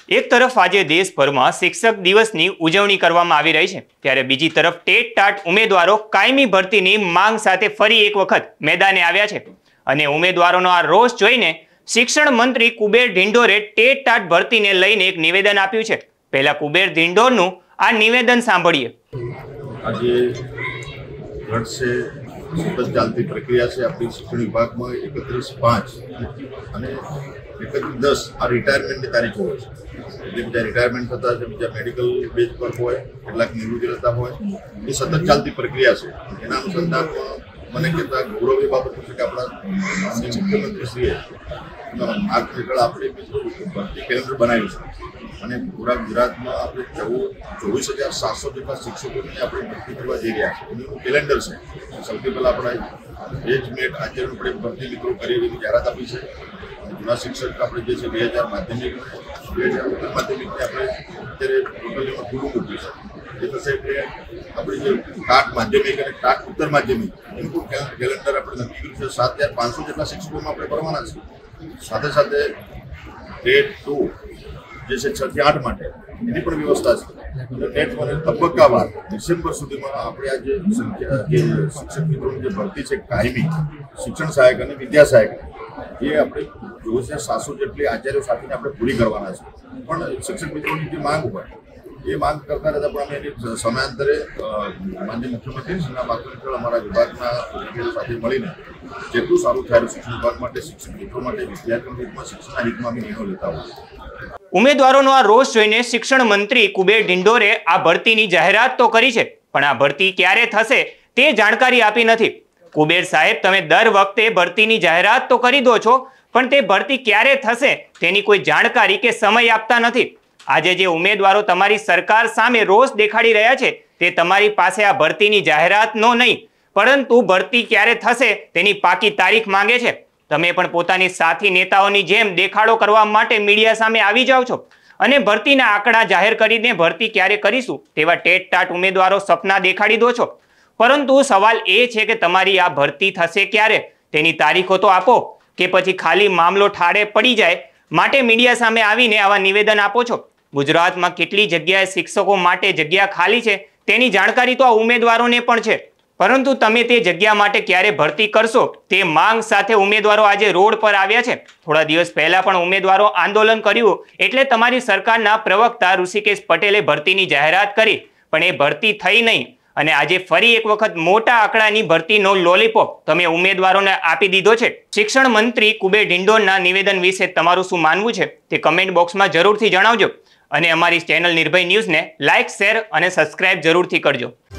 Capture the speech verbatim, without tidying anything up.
એક તરફ આજે દેશભરમાં શિક્ષક દિવસની ઉજવણી કરવામાં આવી રહી છે, ત્યારે બીજી તરફ ટેટ ટાટ ઉમેદવારો કાયમી ભરતીની માંગ સાથે ફરી એક વખત મેદાને આવ્યા છે અને ઉમેદવારોનો આ રોષ જોઈને શિક્ષણ મંત્રી કુબેર ઢિંઢોરે ટેટ ટાટ ભરતીને લઈને એક નિવેદન આપ્યું છે। પહેલા કુબેર ઢિંઢોરનું આ નિવેદન સાંભળીએ। આજે વર્ષે સતત ચાલતી પ્રક્રિયા છે આપણી શિક્ષણ વિભાગમાં એકત્રીસ પાંચ અને એકત્રીસ દસ આ રિટાયરમેન્ટની તારીખો હોય છે। એટલે બીજા રિટાયરમેન્ટ થતા છે, બીજા મેડિકલ બેઝ પર હોય, કેટલાક નિવૃત્તિ લેતા હોય, એ સતત ચાલતી પ્રક્રિયા છે। એના અનુસંધાનમાં મને કહેતા ગૌરવ એ બાબત છે કે આપણા મુખ્યમંત્રીશ્રીએ માર્ગ હેઠળ આપણે ભરતી કેલેન્ડર બનાવ્યું છે અને પૂરા ગુજરાતમાં આપણે ચૌદ ચોવીસ હજાર સાતસો જેટલા શિક્ષકોની આપણે ભરતી કરવા જઈ રહ્યા છીએ। એનું કેલેન્ડર છે। સૌથી પહેલાં આપણે એજ મેટ આચરણ આપણે ભરતી મિત્રો કરી એવી જાહેરાત આપી છે। જૂના શિક્ષક આપણે જે છે બે હજાર માધ્યમિક બે હજાર ઉત્તર માધ્યમિકને આપણે અત્યારે ટોટલીમાં ખુલ્લું મૂક્યું છે। એ થશે એટલે આપણે જે ટાટ માધ્યમિક અને ટાટ ઉત્તર માધ્યમિક એનું પણ કેલેન્ડર આપણે નક્કી કર્યું છે। સાત હજાર પાંચસો જેટલા શિક્ષકોમાં આપણે ભરવાના છે। સાથે સાથે ટેટ ટુ જે છે છ થી આઠ માટે એની પણ વ્યવસ્થા છે। ટેટ મને તબક્કાવાર ડિસેમ્બર સુધીમાં આપણે આ જે સંખ્યા જે શિક્ષક મિત્રોની જે ભરતી છે કાયમી શિક્ષણ સહાયક અને વિદ્યા સહાયક એ આપણે ચોવીસ હજાર સાતસો જેટલી આચાર્યો સાથેને આપણે પૂરી કરવાના છે। પણ શિક્ષક મિત્રોની જે માંગ હોય એ માંગ કરતા રહેતા પણ અમે એની સમયાંતરે માનનીય મુખ્યમંત્રીશ્રીના માર્ગ હેઠળ અમારા વિભાગના અધિકારીઓ સાથે મળીને જેટલું સારું થાય શિક્ષણ વિભાગ માટે, શિક્ષક મિત્રો માટે, વિદ્યાર્થીઓના હિતમાં, શિક્ષણના હિતમાં અમે નિર્ણયો લેતા હોઈએ। ઉમેદવારોનો આ રોષ જોઈને શિક્ષણ મંત્રી કુબેર ઢિંઢોરે આ ભરતીની જાહેરાત તો કરી છે, પણ આ ભરતી ક્યારે થશે તે જાણકારી આપી નથી। કુબેર સાહેબ, તમે દર વખતે ભરતીની જાહેરાત તો કરી દો છો, પણ તે ભરતી ક્યારે થશે તેની કોઈ જાણકારી કે સમય આપતા નથી। આજે જે ઉમેદવારો તમારી સરકાર સામે રોષ દેખાડી રહ્યા છે તે તમારી પાસે આ ભરતીની જાહેરાતનો નહીં, પરંતુ ભરતી ક્યારે થશે તેની પાકી તારીખ માંગે છે। તમે પણ પોતાની સાથી નેતાઓની જેમ દેખાડો કરવા માટે મીડિયા સામે આવી જાઓ છો અને ભરતીના આંકડા જાહેર કરીને ભરતી ક્યારે કરીશું તેવા ટેટ ટાટ ઉમેદવારો સપના દેખાડી દો છો, પરંતુ સવાલ એ છે કે તમારી આ ભરતી થશે ક્યારે તેની તારીખો તો આપો, કે પછી ખાલી મામલો ઠારે પડી જાય માટે મીડિયા સામે આવીને આવા નિવેદન આપો છો। ગુજરાતમાં કેટલી જગ્યાએ શિક્ષકો માટે જગ્યા ખાલી છે તેની જાણકારી તો આ ઉમેદવારોને પણ છે, પરંતુ તમે તે જગ્યા માટે ક્યારે ભરતી કરશો તે માંગ સાથે ઉમેદવારો આજે રોડ પર આવ્યા છે। થોડા દિવસ પહેલા પણ ઉમેદવારો આંદોલન કર્યું એટલે તમારી સરકારના પ્રવક્તા ઋષિકેશ પટેલે ભરતીની જાહેરાત કરી, પણ એ ભરતી થઈ નહીં અને આજે ફરી એક વખત મોટા આંકડાની ભરતીનો લોલીપોપ તમે ઉમેદવારોને આપી દીધો છે। શિક્ષણ મંત્રી કુબેર ઢિંઢોરના નિવેદન વિશે તમારું શું માનવું છે તે કમેન્ટ બોક્સમાં જરૂરથી જણાવજો અને અમારી ચેનલ નિર્ભય ન્યૂઝને લાઇક, શેર અને સબસ્ક્રાઇબ જરૂરથી કરજો।